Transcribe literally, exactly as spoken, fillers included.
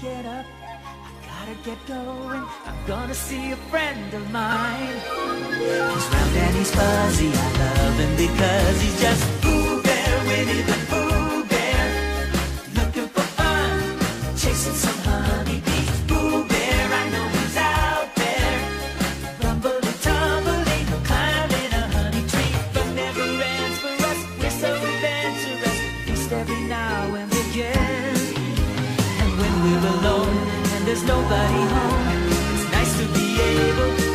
get up, I gotta get going. I'm gonna see a friend of mine. He's round and he's fuzzy, I love him because he's just Pooh Bear, Winnie the Pooh Bear. Looking for fun, chasing some honeybees. Pooh Bear, I know he's out there. Rumbling, tumbling, climbing a honey tree. But never ends for us, we're so adventurous. Feast every now and again. And when we're alone and there's nobody home, it's nice to be able